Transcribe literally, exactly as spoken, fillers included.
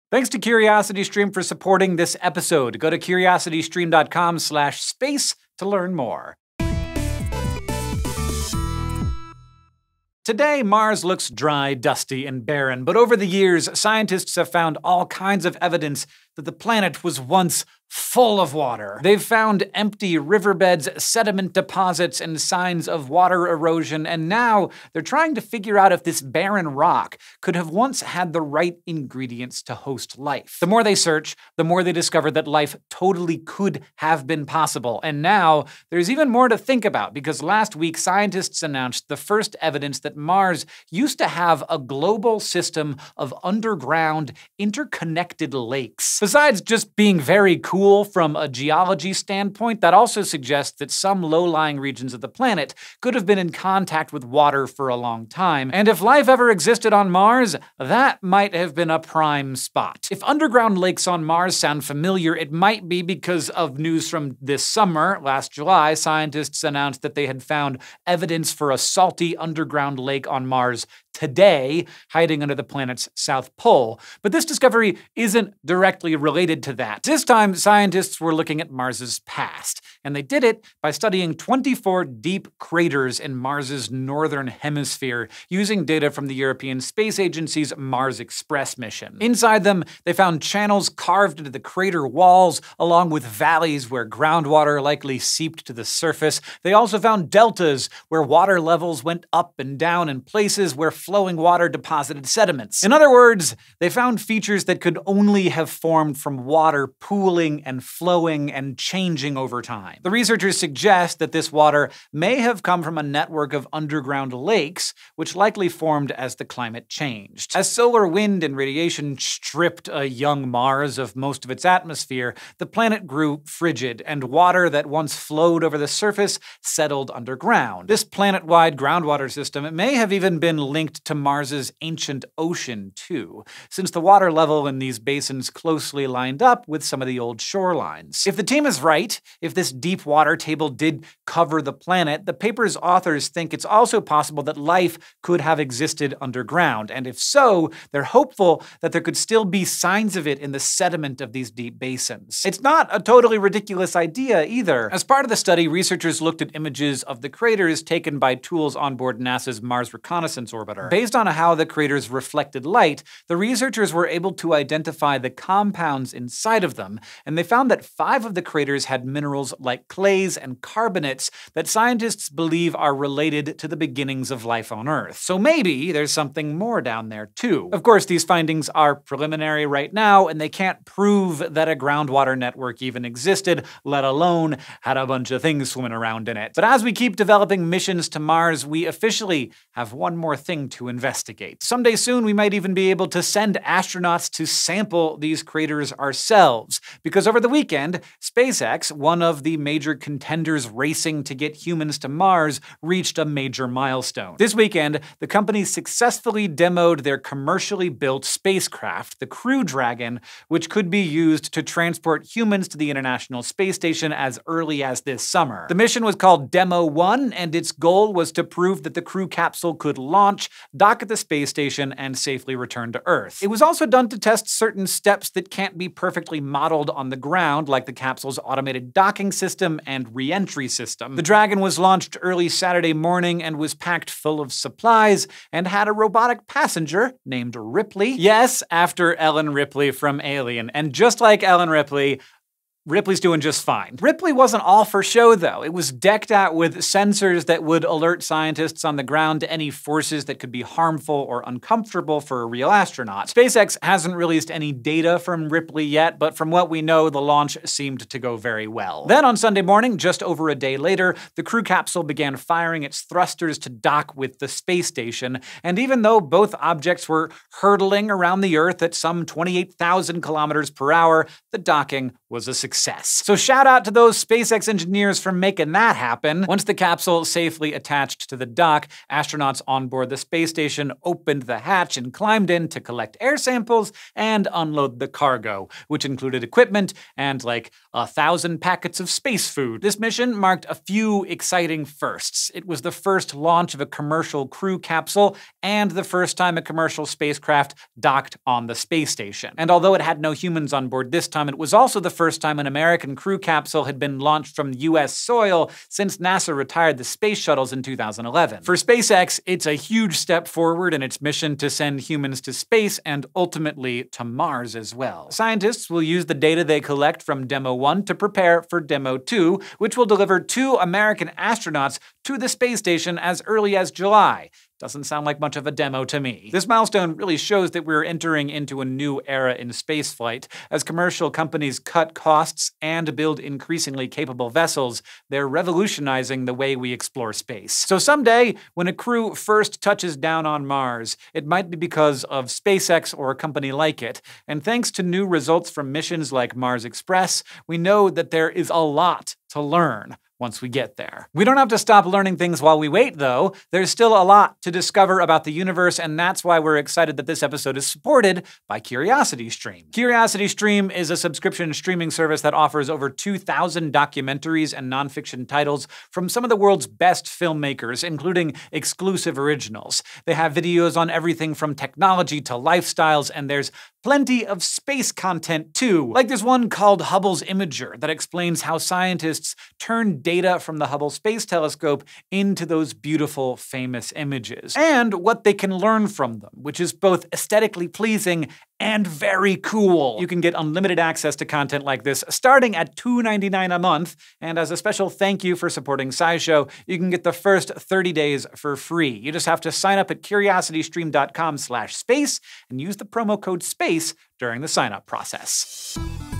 Thanks to CuriosityStream for supporting this episode. Go to curiositystream dot com slash space to learn more. Today, Mars looks dry, dusty, and barren, but over the years, scientists have found all kinds of evidence that the planet was once full of water. They've found empty riverbeds, sediment deposits, and signs of water erosion, and now they're trying to figure out if this barren rock could have once had the right ingredients to host life. The more they search, the more they discover that life totally could have been possible. And now, there's even more to think about, because last week scientists announced the first evidence that Mars used to have a global system of underground, interconnected lakes. Besides just being very cool from a geology standpoint, that also suggests that some low-lying regions of the planet could have been in contact with water for a long time. And if life ever existed on Mars, that might have been a prime spot. If underground lakes on Mars sound familiar, it might be because of news from this summer. Last July, scientists announced that they had found evidence for a salty underground lake on Mars today, hiding under the planet's south pole. But this discovery isn't directly related to that. This time, scientists were looking at Mars's past, and they did it by studying twenty-four deep craters in Mars's northern hemisphere, using data from the European Space Agency's Mars Express mission. Inside them, they found channels carved into the crater walls, along with valleys where groundwater likely seeped to the surface. They also found deltas where water levels went up and down, and places where flowing water deposited sediments. In other words, they found features that could only have formed from water pooling and flowing and changing over time. The researchers suggest that this water may have come from a network of underground lakes, which likely formed as the climate changed. As solar wind and radiation stripped a young Mars of most of its atmosphere, the planet grew frigid, and water that once flowed over the surface settled underground. This planet-wide groundwater system may have even been linked to Mars's ancient ocean, too, since the water level in these basins closely lined up with some of the old shorelines. If the team is right, if this deep water table did cover the planet, the paper's authors think it's also possible that life could have existed underground, and if so, they're hopeful that there could still be signs of it in the sediment of these deep basins. It's not a totally ridiculous idea, either. As part of the study, researchers looked at images of the craters taken by tools on board NASA's Mars Reconnaissance orbiter. Based on how the craters reflected light, the researchers were able to identify the compounds inside of them, and they found that five of the craters had minerals like clays and carbonates that scientists believe are related to the beginnings of life on Earth. So maybe there's something more down there, too. Of course, these findings are preliminary right now, and they can't prove that a groundwater network even existed, let alone had a bunch of things swimming around in it. But as we keep developing missions to Mars, we officially have one more thing to investigate. Someday soon, we might even be able to send astronauts to sample these craters ourselves, because over the weekend, SpaceX, one of the major contenders racing to get humans to Mars, reached a major milestone. This weekend, the company successfully demoed their commercially built spacecraft, the Crew Dragon, which could be used to transport humans to the International Space Station as early as this summer. The mission was called Demo one, and its goal was to prove that the crew capsule could launch, dock at the space station, and safely return to Earth. It was also done to test certain steps that can't be perfectly modeled on the ground, like the capsule's automated docking system and re-entry system. The Dragon was launched early Saturday morning and was packed full of supplies, and had a robotic passenger named Ripley. Yes, after Ellen Ripley from Alien. And just like Ellen Ripley, Ripley's doing just fine. Ripley wasn't all for show, though. It was decked out with sensors that would alert scientists on the ground to any forces that could be harmful or uncomfortable for a real astronaut. SpaceX hasn't released any data from Ripley yet, but from what we know, the launch seemed to go very well. Then on Sunday morning, just over a day later, the crew capsule began firing its thrusters to dock with the space station, and even though both objects were hurtling around the Earth at some twenty-eight thousand kilometers per hour, the docking was a success. success. So shout out to those SpaceX engineers for making that happen. Once the capsule safely attached to the dock, astronauts on board the space station opened the hatch and climbed in to collect air samples and unload the cargo, which included equipment and like a thousand packets of space food. This mission marked a few exciting firsts. It was the first launch of a commercial crew capsule and the first time a commercial spacecraft docked on the space station. And although it had no humans on board this time, it was also the first time an American crew capsule had been launched from U S soil since NASA retired the space shuttles in two thousand eleven. For SpaceX, it's a huge step forward in its mission to send humans to space and ultimately to Mars as well. Scientists will use the data they collect from Demo one to prepare for Demo two, which will deliver two American astronauts to the space station as early as July. Doesn't sound like much of a demo to me. This milestone really shows that we're entering into a new era in spaceflight. As commercial companies cut costs and build increasingly capable vessels, they're revolutionizing the way we explore space. So someday, when a crew first touches down on Mars, it might be because of SpaceX or a company like it. And thanks to new results from missions like Mars Express, we know that there is a lot to learn once we get there. We don't have to stop learning things while we wait, though. There's still a lot to discover about the universe, and that's why we're excited that this episode is supported by CuriosityStream. CuriosityStream is a subscription streaming service that offers over two thousand documentaries and nonfiction titles from some of the world's best filmmakers, including exclusive originals. They have videos on everything from technology to lifestyles, and there's plenty of space content too. Like there's one called Hubble's Imager that explains how scientists turn data from the Hubble Space Telescope into those beautiful, famous images, and what they can learn from them, which is both aesthetically pleasing and very cool. You can get unlimited access to content like this starting at two ninety-nine a month, and as a special thank you for supporting SciShow, you can get the first thirty days for free. You just have to sign up at curiositystream dot com slash space and use the promo code SPACE during the sign-up process.